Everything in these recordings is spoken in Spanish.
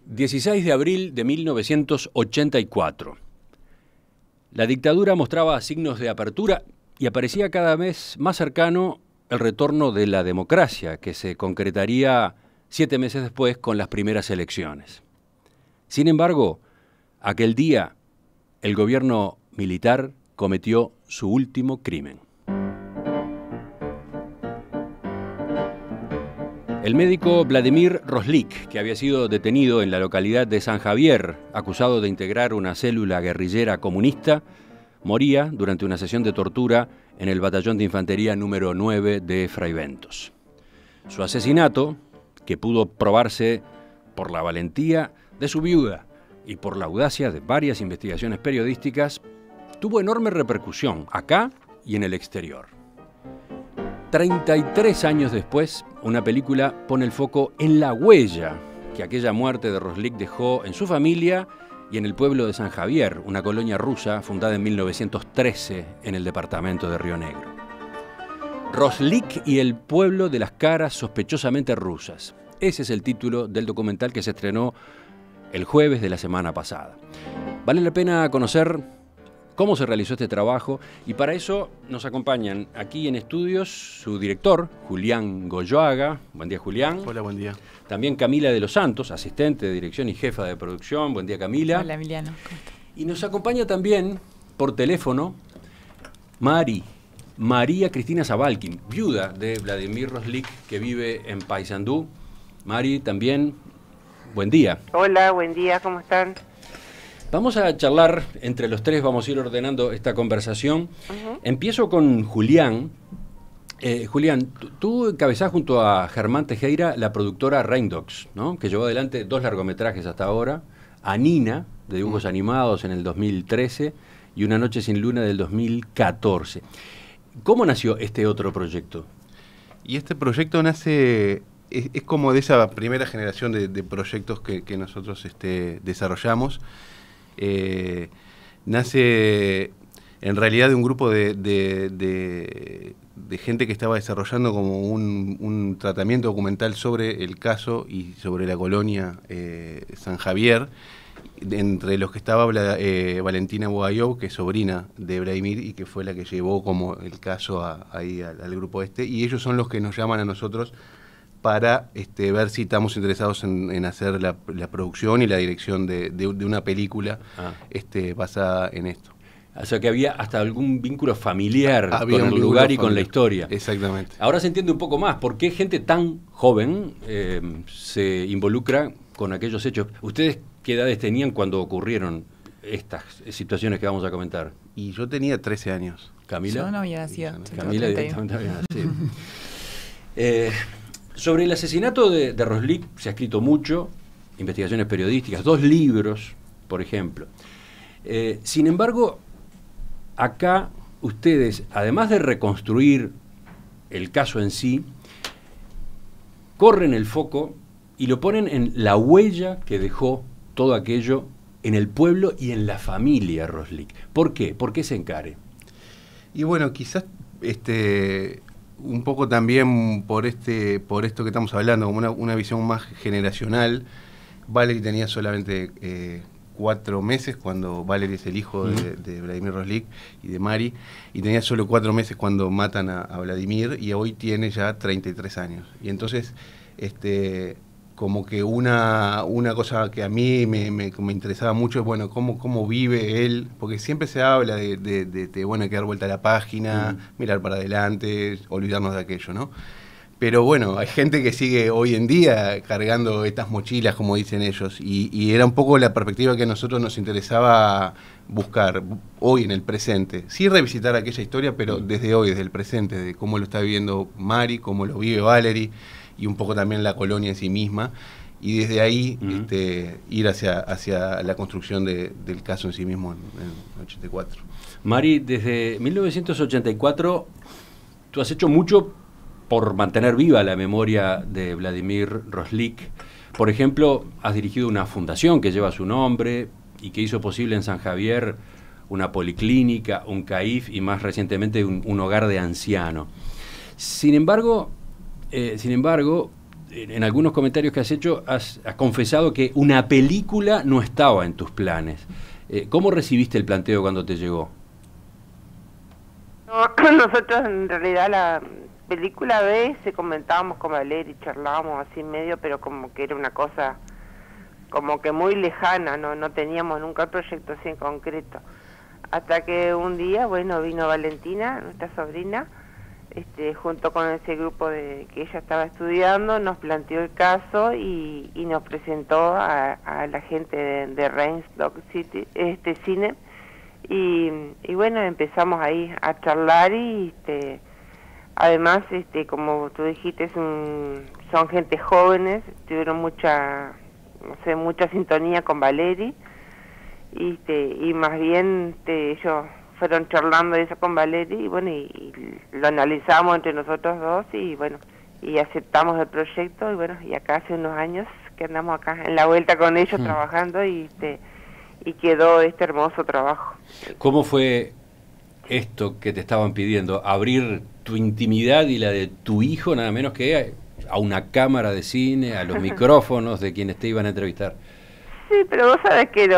16 de abril de 1984. La dictadura mostraba signos de apertura y aparecía cada vez más cercano el retorno de la democracia, que se concretaría 7 meses después con las primeras elecciones. Sin embargo, aquel día el gobierno militar cometió su último crimen. El médico Vladimir Roslik, que había sido detenido en la localidad de San Javier, acusado de integrar una célula guerrillera comunista, moría durante una sesión de tortura en el batallón de infantería número 9 de Fraiventos. Su asesinato, que pudo probarse por la valentía de su viuda y por la audacia de varias investigaciones periodísticas, tuvo enorme repercusión acá y en el exterior. 33 años después, una película pone el foco en la huella que aquella muerte de Roslik dejó en su familia y en el pueblo de San Javier, una colonia rusa fundada en 1913 en el departamento de Río Negro. Roslik y el pueblo de las caras sospechosamente rusas. Ese es el título del documental que se estrenó el jueves de la semana pasada. Vale la pena conocer cómo se realizó este trabajo, y para eso nos acompañan aquí en estudios su director, Julián Goyoaga. Buen día, Julián. Hola, buen día. También Camila de los Santos, asistente de dirección y jefa de producción. Buen día, Camila. Hola, Emiliano. ¿Cómo estás? Y nos acompaña también por teléfono María Cristina Zabalkin, viuda de Vladimir Roslik, que vive en Paysandú. Mari, también, buen día. Hola, buen día, ¿cómo están? Vamos a charlar entre los tres, vamos a ir ordenando esta conversación. Empiezo con Julián. Julián, tú encabezás junto a Germán Tejera la productora Raindogs, ¿no? Que llevó adelante 2 largometrajes hasta ahora, Anina, de dibujos animados en el 2013, y Una noche sin luna del 2014. ¿Cómo nació este otro proyecto? Y este proyecto nace, es como de esa primera generación de proyectos que nosotros desarrollamos. Nace en realidad de un grupo de gente que estaba desarrollando como un tratamiento documental sobre el caso y sobre la colonia San Javier, entre los que estaba Valentina Bogayov, que es sobrina de Vladimir y que fue la que llevó como el caso ahí al grupo y ellos son los que nos llaman a nosotros para ver si estamos interesados en hacer la producción y la dirección de una película basada en esto. O sea que había hasta algún vínculo familiar Había con un el lugar y familiar con la historia. Exactamente. Ahora se entiende un poco más por qué gente tan joven se involucra con aquellos hechos. ¿Ustedes qué edades tenían cuando ocurrieron estas situaciones que vamos a comentar? Y yo tenía 13 años. ¿Camila? Yo no había nacido. Camila directamente había nacido. Sobre el asesinato de Roslik se ha escrito mucho, investigaciones periodísticas, 2 libros, por ejemplo. Sin embargo, acá ustedes, además de reconstruir el caso en sí, corren el foco y lo ponen en la huella que dejó todo aquello en el pueblo y en la familia Roslik. ¿Por qué? ¿Por qué ese encare? Y bueno, quizás un poco también por esto que estamos hablando, como una visión más generacional. Valery tenía solamente 4 meses cuando Valery es el hijo de Vladimir Roslik y de Mari, y tenía solo 4 meses cuando matan a Vladimir, y hoy tiene ya 33 años. Y entonces, como que una cosa que a mí me interesaba mucho es, bueno, cómo vive él, porque siempre se habla de bueno, hay que dar vuelta a la página, mirar para adelante, olvidarnos de aquello, ¿no? Pero bueno, hay gente que sigue hoy en día cargando estas mochilas, como dicen ellos, y era un poco la perspectiva que a nosotros nos interesaba buscar hoy en el presente. Sí revisitar aquella historia, pero desde hoy, desde el presente, de cómo lo está viviendo Mari, cómo lo vive Valery, y un poco también la colonia en sí misma, y desde ahí ir hacia la construcción del caso en sí mismo en 84. Mari, desde 1984 tú has hecho mucho por mantener viva la memoria de Vladimir Roslik. Por ejemplo, has dirigido una fundación que lleva su nombre y que hizo posible en San Javier una policlínica, un CAIF y más recientemente un hogar de ancianos. Sin embargo, en algunos comentarios que has hecho, has confesado que una película no estaba en tus planes. ¿Cómo recibiste el planteo cuando te llegó? No, nosotros en realidad la película B se comentábamos con Valeria y charlábamos así medio, pero como que era una cosa como que muy lejana, no teníamos nunca el proyecto así en concreto. Hasta que un día, bueno, vino Valentina, nuestra sobrina, junto con ese grupo que ella estaba estudiando, nos planteó el caso y nos presentó a la gente de Reims Dog City, Cine, y bueno, empezamos ahí a charlar y además, como tú dijiste, son gente jóvenes, tuvieron mucha sintonía con Valeri, y más bien ellos fueron charlando eso con Valeri y bueno, y lo analizamos entre nosotros dos y bueno, y aceptamos el proyecto y bueno, y acá hace unos años que andamos acá en la vuelta con ellos trabajando y quedó este hermoso trabajo. ¿Cómo fue esto que te estaban pidiendo? Abrir tu intimidad y la de tu hijo, nada menos que a una cámara de cine, a los micrófonos de quienes te iban a entrevistar. Sí, pero vos sabés que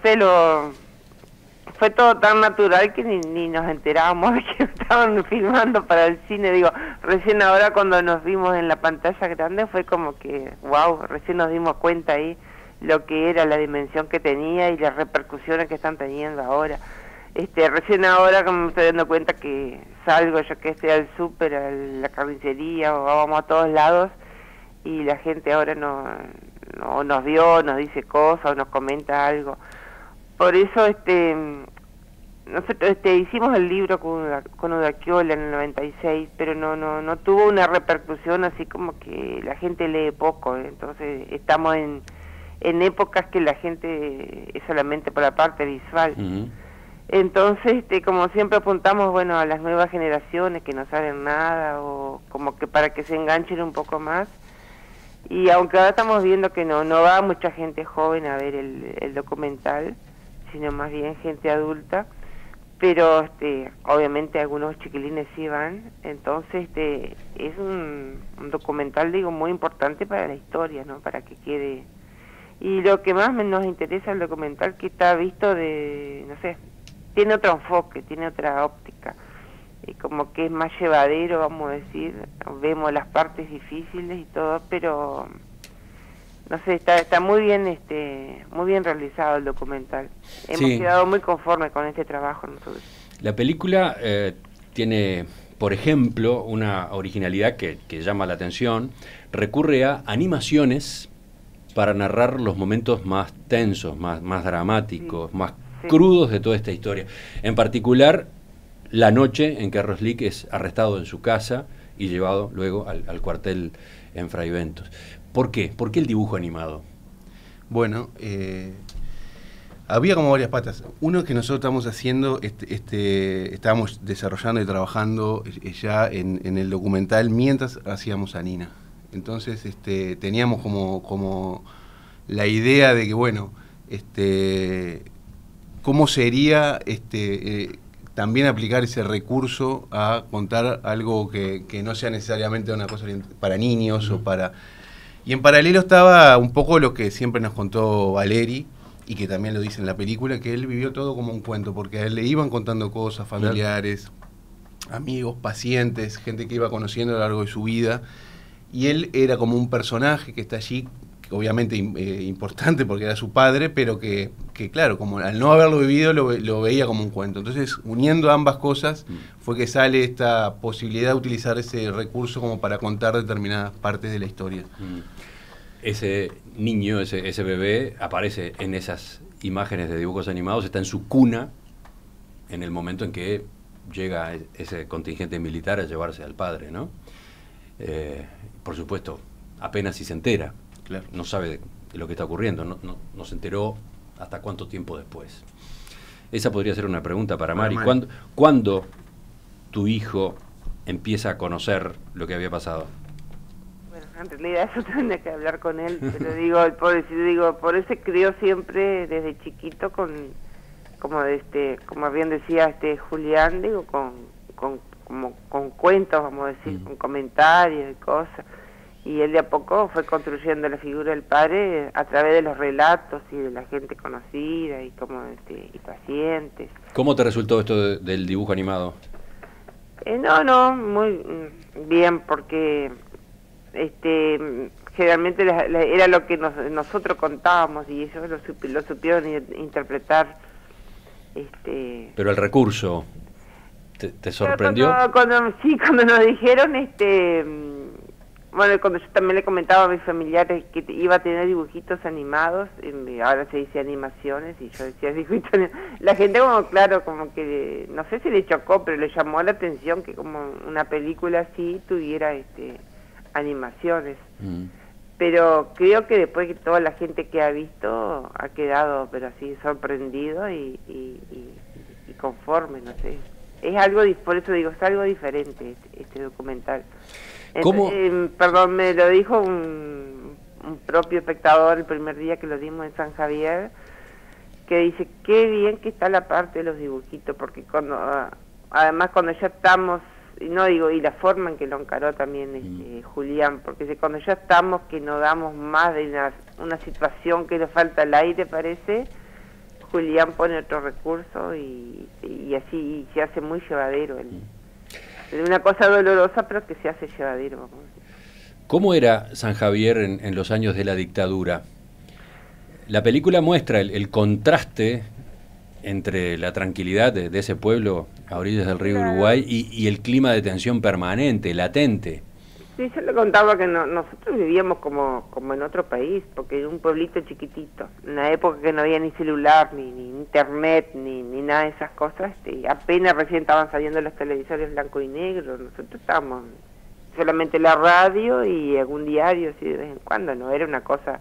fue todo tan natural que ni nos enterábamos de que estaban filmando para el cine. Digo, recién ahora cuando nos vimos en la pantalla grande fue como que, wow, recién nos dimos cuenta ahí lo que era la dimensión que tenía y las repercusiones que están teniendo ahora. Recién ahora como me estoy dando cuenta que salgo yo que esté al súper, a la carnicería o vamos a todos lados y la gente ahora no nos vio, nos dice cosas o nos comenta algo. Por eso nosotros hicimos el libro con Udaquiola en el 96, pero no tuvo una repercusión así como que la gente lee poco, entonces estamos en épocas que la gente es solamente por la parte visual. Entonces, como siempre apuntamos, bueno, a las nuevas generaciones que no saben nada o como que para que se enganchen un poco más. Y aunque ahora estamos viendo que no va mucha gente joven a ver el documental, sino más bien gente adulta, pero obviamente algunos chiquilines sí van, entonces es un documental, digo, muy importante para la historia, ¿no? Para que quede. Y lo que más nos interesa el documental que está visto no sé, tiene otro enfoque, tiene otra óptica, y como que es más llevadero, vamos a decir, vemos las partes difíciles y todo, pero no sé, está muy bien realizado el documental. Hemos quedado muy conformes con este trabajo nosotros. La película tiene, por ejemplo, una originalidad que llama la atención, recurre a animaciones para narrar los momentos más tensos, más dramáticos, más crudos de toda esta historia. En particular, la noche en que Roslik es arrestado en su casa y llevado luego al cuartel en Fraiventos. ¿Por qué? ¿Por qué el dibujo animado? Bueno, había como varias patas. Uno que nosotros estamos haciendo, estábamos desarrollando y trabajando ya en el documental mientras hacíamos a Nina. Entonces teníamos como la idea de que, bueno, cómo sería también aplicar ese recurso a contar algo que no sea necesariamente una cosa para niños o para... Y en paralelo estaba un poco lo que siempre nos contó Valeri, y que también lo dice en la película, que él vivió todo como un cuento, porque a él le iban contando cosas, familiares, amigos, pacientes, gente que iba conociendo a lo largo de su vida, y él era como un personaje que está allí, que obviamente importante porque era su padre, pero que claro, como al no haberlo vivido lo veía como un cuento. Entonces, uniendo ambas cosas, fue que sale esta posibilidad de utilizar ese recurso como para contar determinadas partes de la historia. Ese niño, ese bebé, aparece en esas imágenes de dibujos animados, está en su cuna en el momento en que llega ese contingente militar a llevarse al padre, ¿no? Por supuesto, apenas si se entera, claro, no sabe de lo que está ocurriendo, no se enteró hasta cuánto tiempo después. Esa podría ser una pregunta para Mari. ¿Cuándo tu hijo empieza a conocer lo que había pasado? Bueno, en realidad eso tendría que hablar con él, pero por eso crió siempre desde chiquito como bien decía Julián, con cuentos, vamos a decir, con comentarios y cosas. y él de a poco fue construyendo la figura del padre a través de los relatos y de la gente conocida y como y pacientes. ¿Cómo te resultó esto del dibujo animado? No, muy bien, porque generalmente era lo que nosotros contábamos y ellos lo supieron interpretar. Pero el recurso, ¿te sorprendió? Cuando nos dijeron, bueno, cuando yo también le comentaba a mis familiares que iba a tener dibujitos animados, ahora se dice animaciones, y yo decía dibujitos animados, la gente como, claro, como que, no sé si le chocó, pero le llamó la atención que como una película así tuviera animaciones. Pero creo que después que toda la gente que ha visto ha quedado, pero así, sorprendido y conforme, no sé. Es algo, por eso digo, es algo diferente este documental. ¿Cómo? Perdón, me lo dijo un propio espectador el primer día que lo dimos en San Javier, que dice, qué bien que está la parte de los dibujitos, porque además cuando ya estamos, y la forma en que lo encaró también Julián, porque cuando ya estamos que no damos más de una situación que le falta al aire, parece, Julián pone otro recurso y así se hace muy llevadero. Una cosa dolorosa, pero que se hace llevadero. ¿Cómo era San Javier en los años de la dictadura? La película muestra el contraste entre la tranquilidad de ese pueblo a orillas del río Uruguay y el clima de tensión permanente, latente. Sí, yo le contaba que nosotros vivíamos como en otro país, porque en un pueblito chiquitito, en una época que no había ni celular, ni internet, ni nada de esas cosas, apenas recién estaban saliendo los televisores blanco y negro, nosotros estábamos solamente la radio y algún diario, así de vez en cuando, no era una cosa,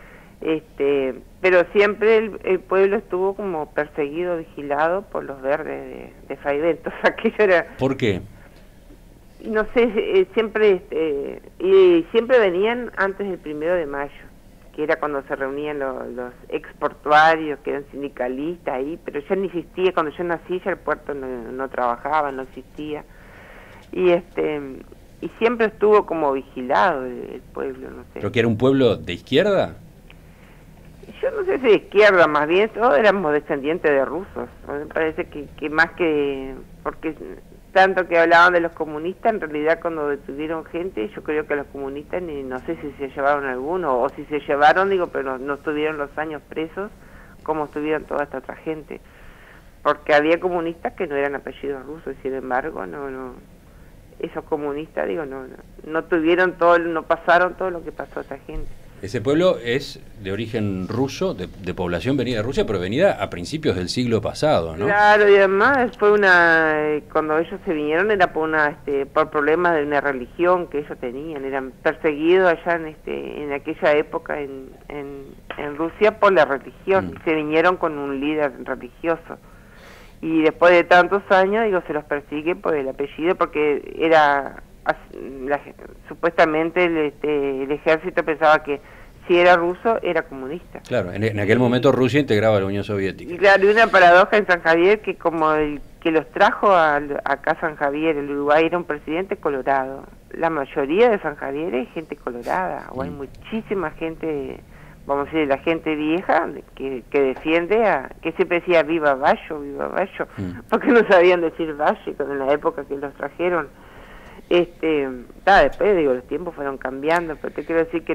pero siempre el pueblo estuvo como perseguido, vigilado por los verdes de Fraiventos, aquello era... ¿Por qué? No sé, siempre siempre venían antes del 1 de mayo, que era cuando se reunían los exportuarios, que eran sindicalistas ahí, pero ya no existía, cuando yo nací ya el puerto no trabajaba, no existía, y siempre estuvo como vigilado el pueblo, no sé. ¿Pero que era un pueblo de izquierda? Yo no sé si de izquierda, más bien todos éramos descendientes de rusos, me parece que más que... porque tanto que hablaban de los comunistas, en realidad cuando detuvieron gente, yo creo que los comunistas, no sé si se llevaron alguno, o si se llevaron, pero no estuvieron los años presos como estuvieron toda esta otra gente, porque había comunistas que no eran apellidos rusos, y sin embargo, esos comunistas, no tuvieron no pasaron todo lo que pasó a esta gente. Ese pueblo es de origen ruso, de población venida de Rusia, pero venida a principios del siglo pasado, ¿no? Claro, y además fue cuando ellos se vinieron era por problemas de una religión que ellos tenían, eran perseguidos allá en aquella época en Rusia por la religión, y se vinieron con un líder religioso. Y después de tantos años, se los persigue por el apellido, porque era... supuestamente el ejército pensaba que si era ruso era comunista. Claro, en aquel momento Rusia integraba la Unión Soviética. Y claro, y una paradoja en San Javier, que como el que los trajo acá a San Javier, el Uruguay, era un presidente colorado. La mayoría de San Javier es gente colorada, o hay muchísima gente, vamos a decir, la gente vieja que defiende, que siempre decía viva Bayo, porque no sabían decir Valle en la época que los trajeron. Después los tiempos fueron cambiando, pero te quiero decir que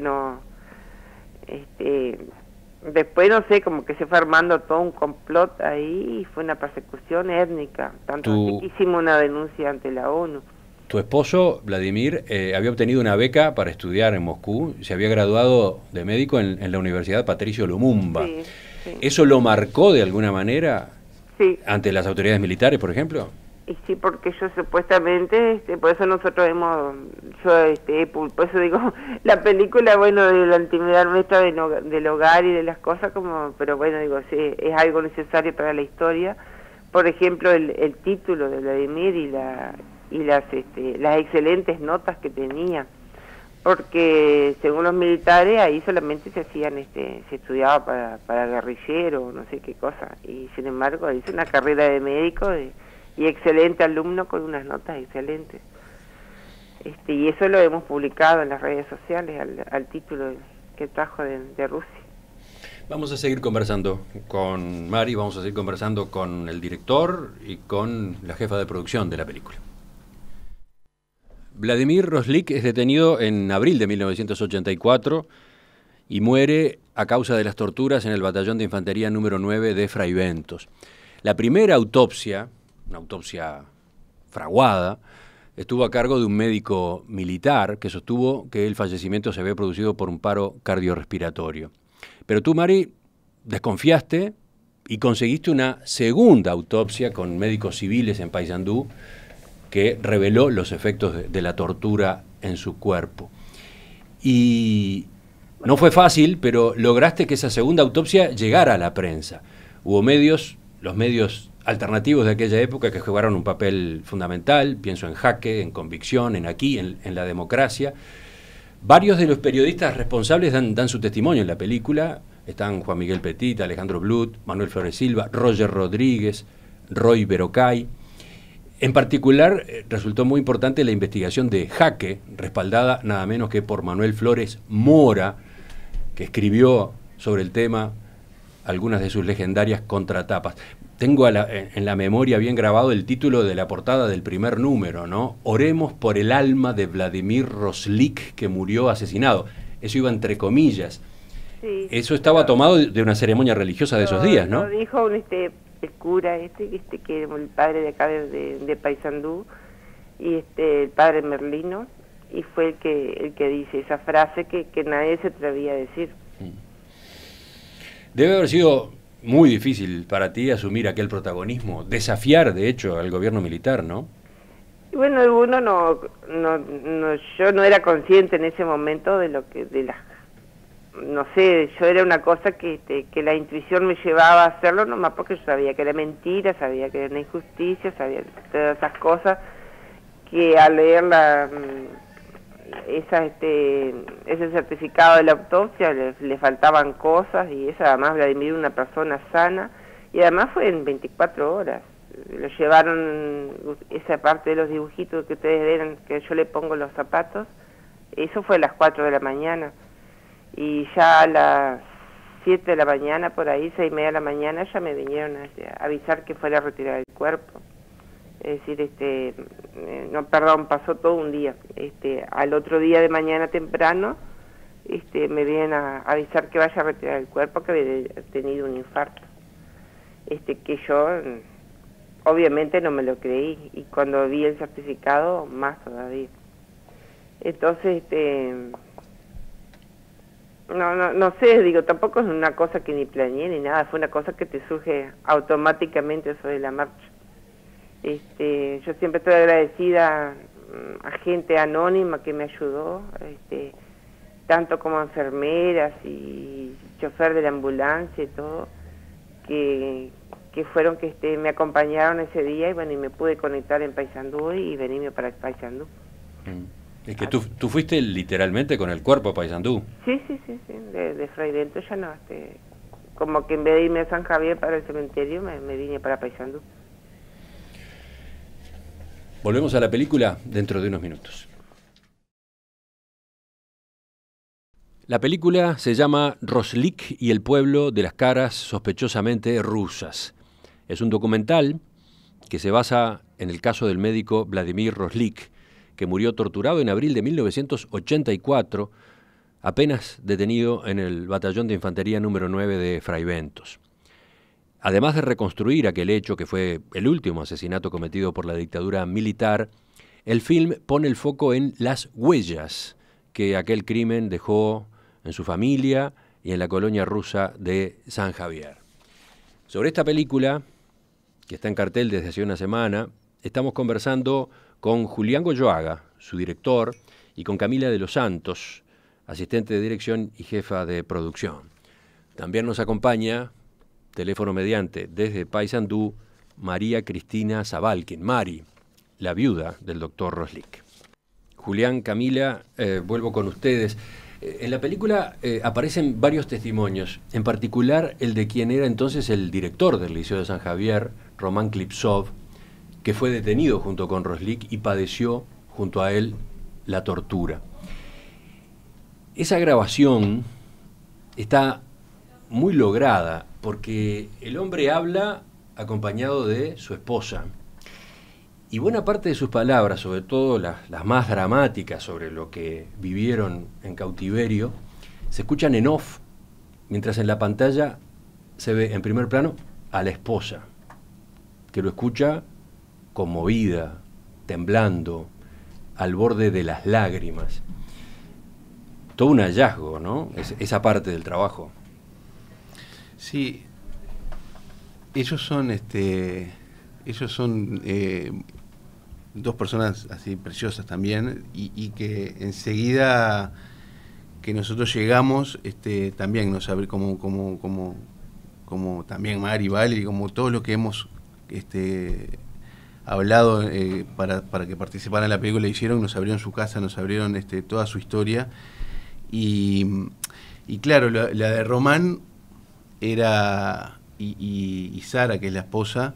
después no sé, como que se fue armando todo un complot ahí y fue una persecución étnica, tanto así que hicimos una denuncia ante la ONU. Tu esposo, Vladimir, había obtenido una beca para estudiar en Moscú, se había graduado de médico en la Universidad Patricio Lumumba. Sí, sí. ¿Eso lo marcó de alguna manera? Sí. ¿Ante las autoridades militares, por ejemplo? Y sí, porque yo supuestamente, por eso nosotros por eso digo, la película, de la intimidad nuestra del hogar y de las cosas, pero sí, es algo necesario para la historia. Por ejemplo, el título de Vladimir y las excelentes notas que tenía, porque según los militares ahí solamente se hacían, se estudiaba para guerrillero, no sé qué cosa, y sin embargo hizo una carrera de médico y excelente alumno con unas notas excelentes. Y eso lo hemos publicado en las redes sociales al título que trajo de Rusia. Vamos a seguir conversando con Mari, vamos a seguir conversando con el director y con la jefa de producción de la película. Vladimir Roslik es detenido en abril de 1984 y muere a causa de las torturas en el batallón de infantería número 9 de Fraiventos. La primera autopsia, una autopsia fraguada, estuvo a cargo de un médico militar que sostuvo que el fallecimiento se había producido por un paro cardiorrespiratorio. Pero tú, Mari, desconfiaste y conseguiste una segunda autopsia con médicos civiles en Paysandú que reveló los efectos de la tortura en su cuerpo. Y no fue fácil, pero lograste que esa segunda autopsia llegara a la prensa. Hubo medios, los medios alternativos de aquella época, que jugaron un papel fundamental, pienso en Jaque, en Convicción, en Aquí, en La Democracia. Varios de los periodistas responsables dan su testimonio en la película. Están Juan Miguel Petit, Alejandro Blut, Manuel Flores Silva, Roger Rodríguez, Roy Berocay. En particular, resultó muy importante la investigación de Jaque, respaldada nada menos que por Manuel Flores Mora, que escribió sobre el tema algunas de sus legendarias contratapas. Tengo en la memoria bien grabado el título de la portada del primer número, ¿no? Oremos por el alma de Vladimir Roslik, que murió asesinado. Eso iba entre comillas. Sí, eso estaba tomado de una ceremonia religiosa de esos días, ¿no? Lo dijo el cura que era el padre de acá de Paysandú, y el padre Merlino, y fue el que dice esa frase que nadie se atrevía a decir. Debe haber sido muy difícil para ti asumir aquel protagonismo, desafiar de hecho al gobierno militar, ¿no? Y bueno, uno yo no era consciente en ese momento no sé, yo era una cosa que la intuición me llevaba a hacerlo nomás porque yo sabía que era mentira, sabía que era una injusticia, sabía todas esas cosas que al leer ese certificado de la autopsia le faltaban cosas, y esa además Vladimir una persona sana, y además fue en 24 horas. Lo llevaron, esa parte de los dibujitos que ustedes ven, que yo le pongo los zapatos, eso fue a las 4 de la mañana, y ya a las 7 de la mañana, por ahí, 6:30 de la mañana, ya me vinieron a avisar que fuera a retirar el cuerpo. Es decir, pasó todo un día. Al otro día de mañana temprano, me vienen a avisar que vaya a retirar el cuerpo, que había tenido un infarto. Que yo, obviamente, no me lo creí, y cuando vi el certificado, más todavía. Entonces, no sé, digo, tampoco es una cosa que ni planeé ni nada, fue una cosa que te surge automáticamente sobre la marcha. Yo siempre estoy agradecida a gente anónima que me ayudó, tanto como enfermeras y chofer de la ambulancia y todo, que fueron que me acompañaron ese día, y bueno, y me pude conectar en Paysandú y venirme para Paysandú. Es que tú fuiste literalmente con el cuerpo a Paysandú. Sí, de Fraiventos ya no, como que en vez de irme a San Javier para el cementerio, me vine para Paysandú. Volvemos a la película dentro de unos minutos. La película se llama Roslik y el pueblo de las caras sospechosamente rusas. Es un documental que se basa en el caso del médico Vladimir Roslik, que murió torturado en abril de 1984, apenas detenido en el batallón de infantería número 9 de Fraiventos. Además de reconstruir aquel hecho que fue el último asesinato cometido por la dictadura militar, el film pone el foco en las huellas que aquel crimen dejó en su familia y en la colonia rusa de San Javier. Sobre esta película, que está en cartel desde hace una semana, estamos conversando con Julián Goyoaga, su director, y con Camila de los Santos, asistente de dirección y jefa de producción. También nos acompaña, teléfono mediante, desde Paysandú, María Cristina Zabalkin, Mari, la viuda del doctor Roslik. Julián, Camila, vuelvo con ustedes. En la película aparecen varios testimonios, en particular el de quien era entonces el director del Liceo de San Javier, Román Klipsov, que fue detenido junto con Roslik y padeció junto a él la tortura. Esa grabación está muy lograda porque el hombre habla acompañado de su esposa. Y buena parte de sus palabras, sobre todo las más dramáticas sobre lo que vivieron en cautiverio, se escuchan en off, mientras en la pantalla se ve en primer plano a la esposa, que lo escucha conmovida, temblando, al borde de las lágrimas. Todo un hallazgo, ¿no? Esa parte del trabajo. Sí, ellos son dos personas así preciosas también, y que enseguida que nosotros llegamos, también nos abre como también Mari, Valerie, como todo lo que hemos hablado para que participaran en la película, hicieron, nos abrieron su casa, nos abrieron toda su historia, y claro, la de Román era, y Sara, que es la esposa,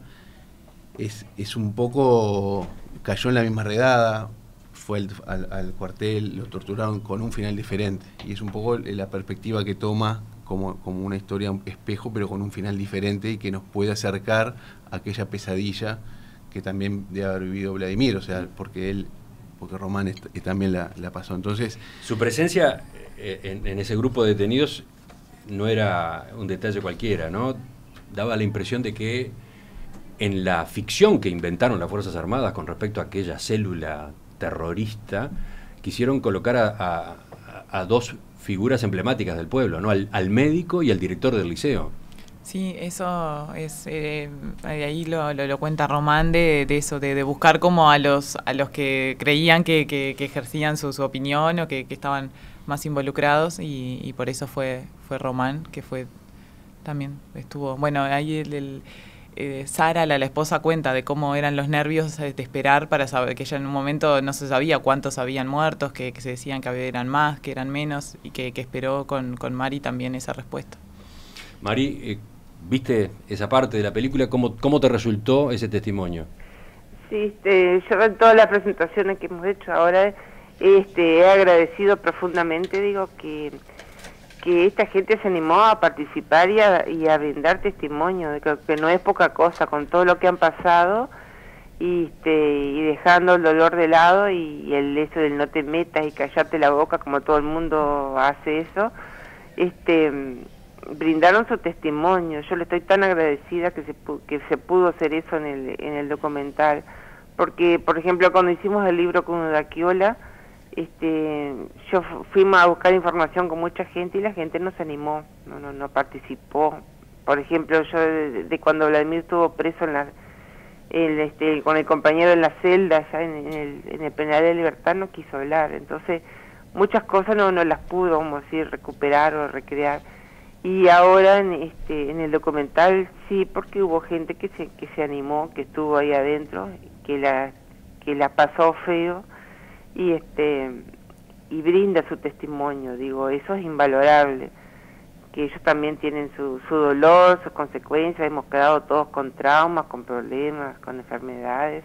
es un poco, cayó en la misma redada, fue al cuartel, lo torturaron con un final diferente, y es un poco la perspectiva que toma como una historia espejo, pero con un final diferente, y que nos puede acercar a aquella pesadilla que también debe haber vivido Vladimir, o sea, porque Román también la pasó. Entonces, su presencia en ese grupo de detenidos no era un detalle cualquiera, ¿no? Daba la impresión de que en la ficción que inventaron las Fuerzas Armadas con respecto a aquella célula terrorista, quisieron colocar a dos figuras emblemáticas del pueblo, ¿no? Al médico y al director del liceo. Sí, eso es, ahí lo cuenta Román, de eso, de buscar como a los que creían que ejercían su opinión, o que estaban más involucrados, y por eso fue Román, que fue también estuvo, bueno, ahí Sara, la esposa, cuenta de cómo eran los nervios de esperar para saber, que ella en un momento no se sabía cuántos habían muertos, que se decían que eran más, que eran menos, y que esperó con Mari también esa respuesta. Mari, ¿viste esa parte de la película? ¿Cómo te resultó ese testimonio? Sí, yo en todas las presentaciones que hemos hecho ahora, he agradecido profundamente, digo, que esta gente se animó a participar y a brindar testimonio, de que no es poca cosa con todo lo que han pasado, y dejando el dolor de lado, y el eso del no te metas y callarte la boca, como todo el mundo hace eso, brindaron su testimonio. Yo le estoy tan agradecida que se pudo hacer eso en el documental, porque, por ejemplo, cuando hicimos el libro con Udaquiola, yo fuimos a buscar información con mucha gente, y la gente no se animó, no participó. Por ejemplo, yo de cuando Vladimir estuvo preso con el compañero en la celda, ya en el penal de Libertad, no quiso hablar. Entonces, muchas cosas no las pudo, vamos a decir, recuperar o recrear. Y ahora en el documental sí, porque hubo gente que se animó, que estuvo ahí adentro, que la pasó feo, y brinda su testimonio. Digo, eso es invalorable, que ellos también tienen su dolor, sus consecuencias. Hemos quedado todos con traumas, con problemas, con enfermedades,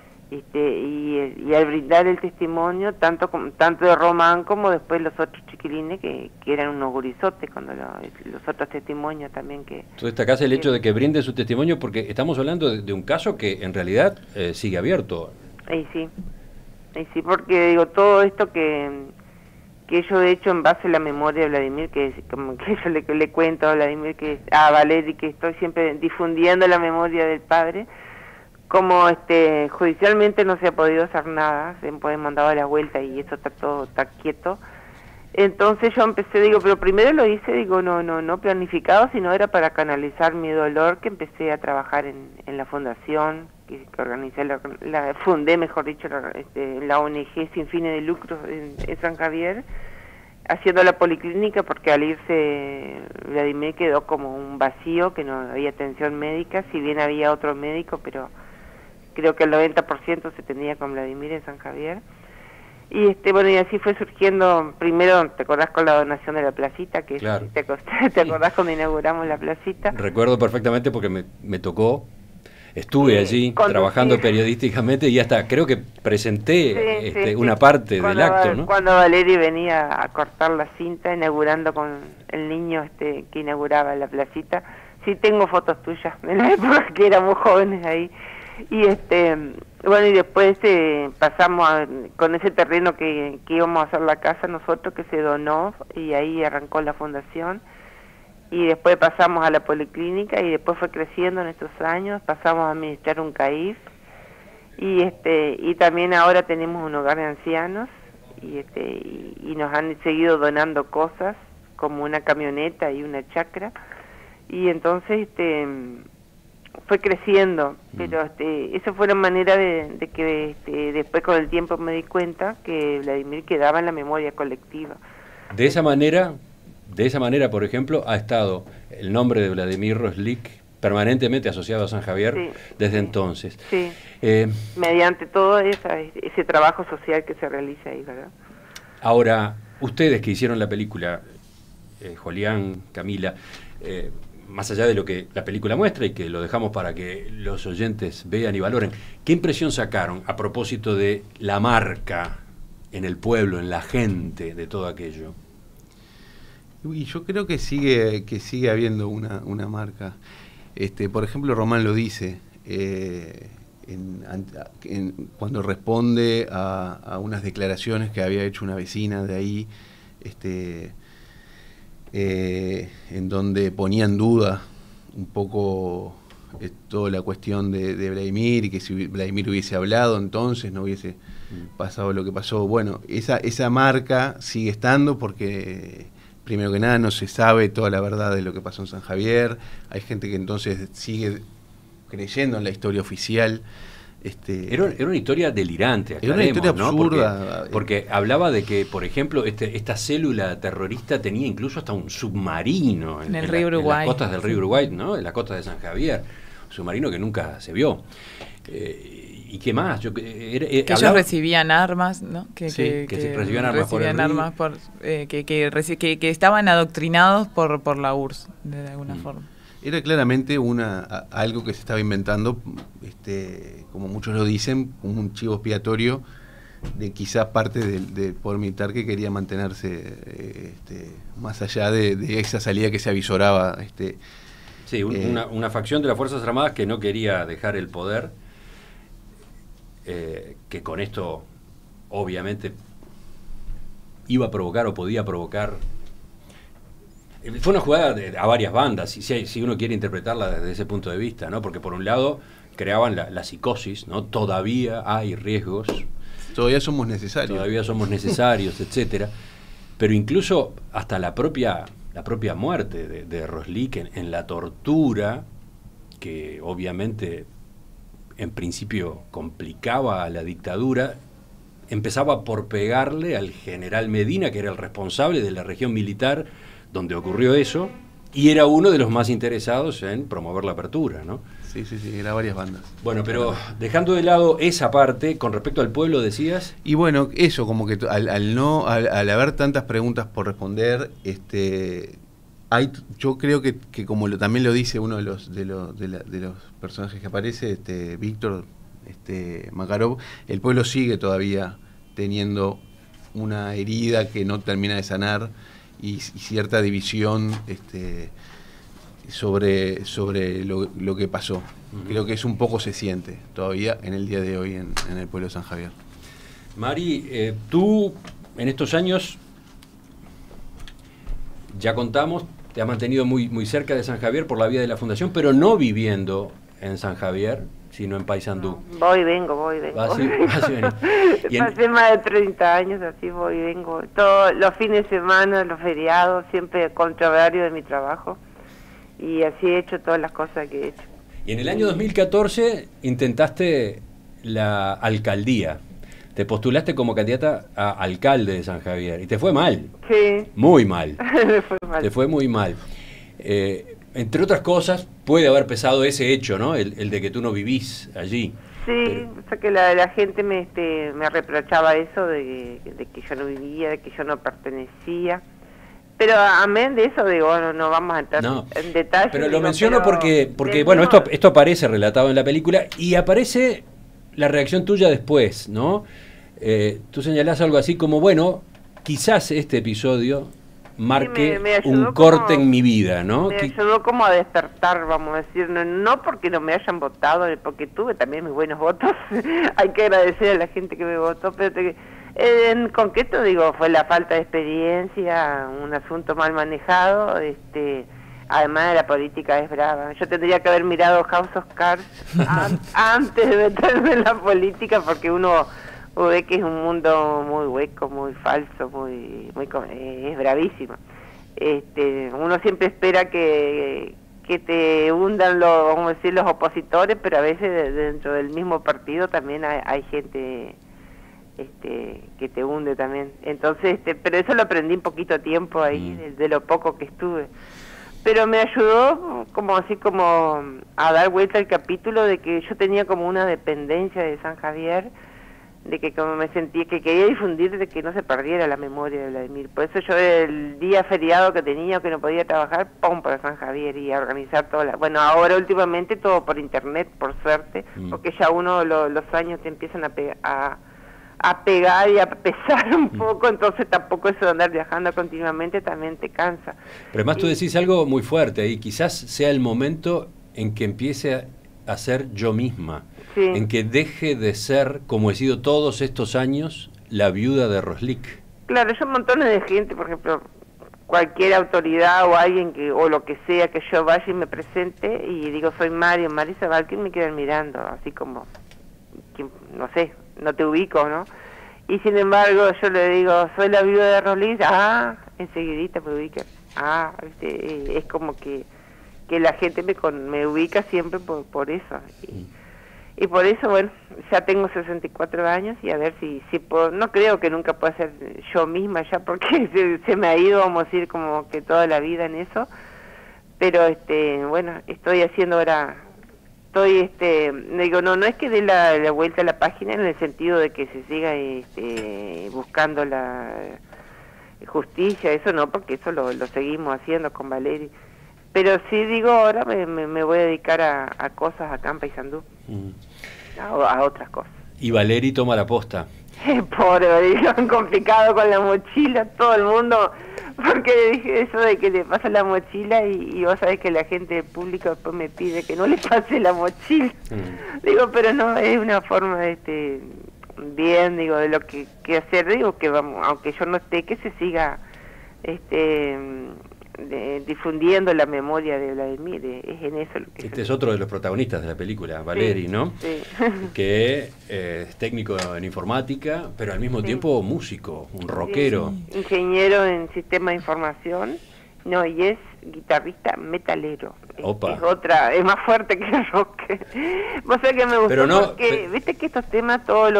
y al brindar el testimonio, tanto de Román como después los otros chiquilines, que eran unos gurizotes, cuando los otros testimonios también que... Tú destacás el hecho de que brinde su testimonio, porque estamos hablando de un caso que en realidad sigue abierto. Ahí sí, porque digo, todo esto que yo he hecho en base a la memoria de Vladimir, que como que yo le cuento a Vladimir, a Valerie, que estoy siempre difundiendo la memoria del padre, como judicialmente no se ha podido hacer nada, se han mandado a la vuelta y eso está quieto. Entonces yo empecé, digo, pero primero lo hice, digo, no planificado, sino era para canalizar mi dolor, que empecé a trabajar en la fundación, que organicé, fundé, mejor dicho, la ONG sin fines de lucro en San Javier, haciendo la policlínica, porque al irse Vladimir quedó como un vacío, que no había atención médica, si bien había otro médico, pero creo que el 90% se tenía con Vladimir en San Javier. Y bueno, y así fue surgiendo. Primero, ¿te acordás con la donación de la placita? Que claro. ¿Te acordás cuando inauguramos la placita? Recuerdo perfectamente porque me tocó Estuve allí trabajando periodísticamente y hasta creo que presenté una parte del acto, ¿no? Cuando Valeri venía a cortar la cinta, inaugurando con el niño que inauguraba la placita. Sí, tengo fotos tuyas de la época que éramos jóvenes ahí. Y bueno, y después pasamos con ese terreno que íbamos a hacer la casa nosotros, que se donó, y ahí arrancó la fundación. Y después pasamos a la policlínica y después fue creciendo en estos años, pasamos a administrar un CAIF y también ahora tenemos un hogar de ancianos y nos han seguido donando cosas como una camioneta y una chacra y entonces fue creciendo, pero esa fue la manera de que después con el tiempo me di cuenta que Vladimir quedaba en la memoria colectiva. De esa manera, por ejemplo, ha estado el nombre de Vladimir Roslik permanentemente asociado a San Javier desde entonces. Sí, mediante todo ese trabajo social que se realiza ahí, ¿verdad? Ahora, ustedes que hicieron la película, Julián, Camila, más allá de lo que la película muestra y que lo dejamos para que los oyentes vean y valoren, ¿qué impresión sacaron a propósito de la marca en el pueblo, en la gente, de todo aquello? Y yo creo que sigue habiendo una marca. Por ejemplo, Román lo dice cuando responde a unas declaraciones que había hecho una vecina de ahí, en donde ponía en duda un poco toda la cuestión de Vladimir, y que si Vladimir hubiese hablado entonces no hubiese pasado lo que pasó. Bueno, esa marca sigue estando porque primero que nada no se sabe toda la verdad de lo que pasó en San Javier, hay gente que entonces sigue creyendo en la historia oficial. Era una historia delirante, era una historia absurda, ¿no? Porque hablaba de que, por ejemplo, esta célula terrorista tenía incluso hasta un submarino en el río Uruguay, en las costas del río Uruguay, ¿no? En las costas de San Javier, un submarino que nunca se vio. ¿Y qué más? Que ellos recibían armas, ¿no? Que recibían armas que estaban adoctrinados por la URSS, de alguna forma. Era claramente algo que se estaba inventando, como muchos lo dicen, un chivo expiatorio de quizás parte del poder militar que quería mantenerse más allá de esa salida que se avisoraba. Sí, una facción de las Fuerzas Armadas que no quería dejar el poder, que con esto obviamente iba a provocar o podía provocar. Fue una jugada a varias bandas, si uno quiere interpretarla desde ese punto de vista, ¿no? Porque por un lado creaban la psicosis, ¿no? Todavía hay riesgos. Todavía somos necesarios, etcétera. Pero incluso hasta la propia muerte de Roslik en la tortura, que obviamente en principio complicaba a la dictadura, empezaba por pegarle al general Medina, que era el responsable de la región militar donde ocurrió eso, y era uno de los más interesados en promover la apertura, ¿no? Sí, era varias bandas. Bueno, pero dejando de lado esa parte, con respecto al pueblo decías. Y bueno, eso, como que al haber tantas preguntas por responder, yo creo que como también lo dice uno de los personajes que aparece, Víctor Makarov, el pueblo sigue todavía teniendo una herida que no termina de sanar y cierta división sobre lo que pasó. Uh-huh. Creo que eso un poco se siente todavía en el día de hoy en el pueblo de San Javier. Mari, tú en estos años, ya contamos, te has mantenido muy cerca de San Javier por la vía de la fundación, pero no viviendo en San Javier, sino en Paysandú. Voy y vengo. Pasé más de 30 años así, voy y vengo. Todos los fines de semana, los feriados, siempre contra horario de mi trabajo. Y así he hecho todas las cosas que he hecho. Y en el año 2014 intentaste la alcaldía. Te postulaste como candidata a alcalde de San Javier. Y te fue mal. Sí. Muy mal. Me fue mal. Te fue muy mal. Entre otras cosas, puede haber pesado ese hecho, ¿no? El de que tú no vivís allí. Sí, o sea que la gente me reprochaba eso de que yo no vivía, de que yo no pertenecía, Pero amén de eso, digo, no vamos a entrar en detalle. Pero lo menciono porque bueno, esto aparece relatado en la película y aparece la reacción tuya después, ¿no? Tú señalás algo así como, bueno, quizás este episodio marque un corte en mi vida, ¿no? Me ayudó como a despertar, vamos a decir, no porque no me hayan votado, porque tuve también mis buenos votos, hay que agradecer a la gente que me votó, pero en concreto digo, fue la falta de experiencia, un asunto mal manejado, además la política es brava. Yo tendría que haber mirado House of Cards antes de meterme en la política, porque uno ve que es un mundo muy hueco, muy falso, es bravísimo. Uno siempre espera que te hundan vamos a decir, los opositores, pero a veces dentro del mismo partido también hay gente que te hunde también. Entonces, pero eso lo aprendí en poquito tiempo ahí, de lo poco que estuve. Pero me ayudó como a dar vuelta al capítulo de que yo tenía como una dependencia de San Javier, de que como me sentía que quería difundir, de que no se perdiera la memoria de Vladimir. Por eso yo el día feriado que tenía, que no podía trabajar, pum, para San Javier y a organizar bueno, ahora últimamente todo por internet, por suerte, porque ya los años te empiezan a pegar y a pesar un poco, entonces tampoco eso de andar viajando continuamente también te cansa. Pero además tú decís algo muy fuerte ahí, quizás sea el momento en que empiece a ser yo misma, en que deje de ser, como he sido todos estos años, la viuda de Roslik. Claro, yo montones de gente, por ejemplo, cualquier autoridad o alguien o lo que sea, que yo vaya y me presente y digo, soy Marisa Balkin, me quedan mirando, así como, no sé, no te ubico, ¿no? Y sin embargo yo le digo, soy la viuda de Roslik, enseguidita me ubican, es como que la gente me ubica siempre por eso, y por eso, bueno, ya tengo 64 años y a ver si puedo, no creo que nunca pueda ser yo misma ya, porque se me ha ido, vamos a decir, como que toda la vida en eso, pero bueno, estoy haciendo ahora, digo, no es que dé la vuelta a la página en el sentido de que se siga buscando la justicia, eso no, porque eso lo seguimos haciendo con Valeri. Pero sí digo, ahora me voy a dedicar a cosas acá en Paysandú, a otras cosas. Y Valeri toma la posta. Pobre, lo han complicado con la mochila, todo el mundo, porque dije eso de que le pasa la mochila y vos sabés que la gente del público después me pide que no le pase la mochila. Digo, pero no, es una forma bien, digo, de lo que hacer, digo, que vamos, aunque yo no esté, que se siga difundiendo la memoria de Vladimir, es en eso lo que es otro de los protagonistas de la película, Valeri, ¿no? Sí. Que es técnico en informática, pero al mismo tiempo músico, un rockero. Sí. Ingeniero en sistema de información, y es guitarrista metalero. Opa. Es más fuerte que el rock. Vos sabés que me gustó, pero no, porque viste que estos temas todo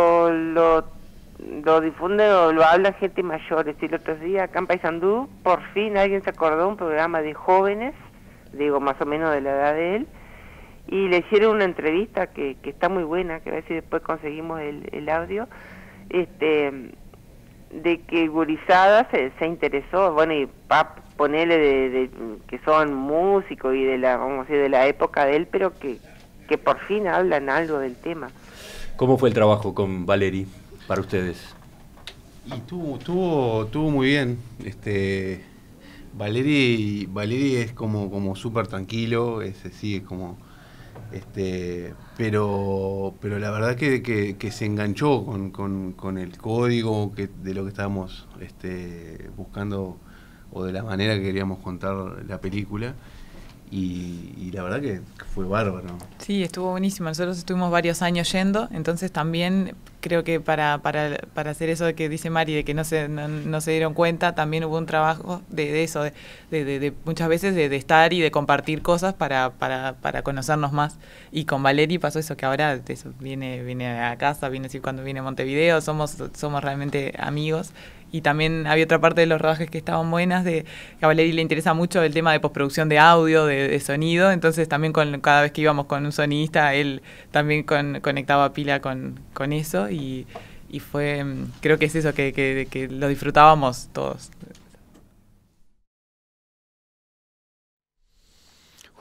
lo difunde o lo habla gente mayores. Y el otro día acá en Paysandú por fin alguien se acordó de un programa de jóvenes, digo más o menos de la edad de él, y le hicieron una entrevista que está muy buena, que a ver si después conseguimos el audio, de que gurizada se interesó, bueno, y ponerle de que son músicos y vamos a decir, de la época de él, pero que por fin hablan algo del tema. ¿Cómo fue el trabajo con Valeri para ustedes? Y tuvo muy bien. Valeri es como súper tranquilo, sí, es como pero la verdad que se enganchó con el código de lo que estábamos buscando, o de la manera que queríamos contar la película. Y la verdad que fue bárbaro. Sí, estuvo buenísimo. Nosotros estuvimos varios años yendo, entonces también creo que para hacer eso de que dice Mari, de que no se dieron cuenta, también hubo un trabajo de eso, de muchas veces de estar y de compartir cosas para conocernos más. Y con Valeri pasó eso, que ahora viene a casa, viene así cuando viene a Montevideo, somos realmente amigos. Y también había otra parte de los rodajes que estaban buenas, que a Valeri le interesa mucho el tema de postproducción de audio, de sonido, entonces también cada vez que íbamos con un sonidista, él también conectaba pila con eso, y fue, creo que es eso, que lo disfrutábamos todos.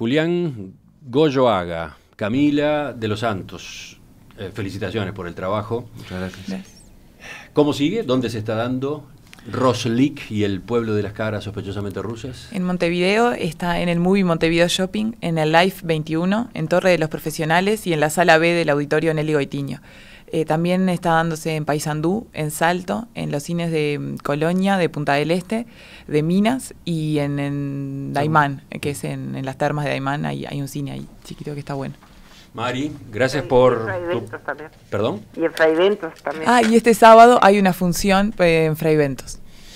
Julián Goyoaga, Camila de los Santos. Felicitaciones por el trabajo. Muchas gracias. ¿Cómo sigue? ¿Dónde se está dando Roslik y el pueblo de las caras sospechosamente rusas? En Montevideo está en el Movie Montevideo Shopping, en el Life 21, en Torre de los Profesionales y en la Sala B del Auditorio Nelly Goitiño. También está dándose en Paysandú, en Salto, en los cines de Colonia, de Punta del Este, de Minas y en Daimán, que es en las termas de Daimán, hay un cine ahí chiquito que está bueno. Mari, gracias por... También. ¿Perdón? Y en Fraiventos también. Y este sábado hay una función en Fraiventos.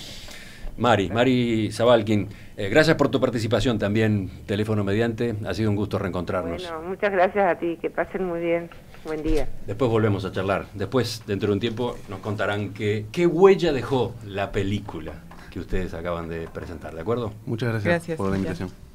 Mari Zabalkin, gracias por tu participación también, teléfono mediante. Ha sido un gusto reencontrarnos. Bueno, muchas gracias a ti, que pasen muy bien. Buen día. Después volvemos a charlar. Después, dentro de un tiempo, nos contarán qué huella dejó la película que ustedes acaban de presentar, ¿de acuerdo? Muchas gracias por la invitación.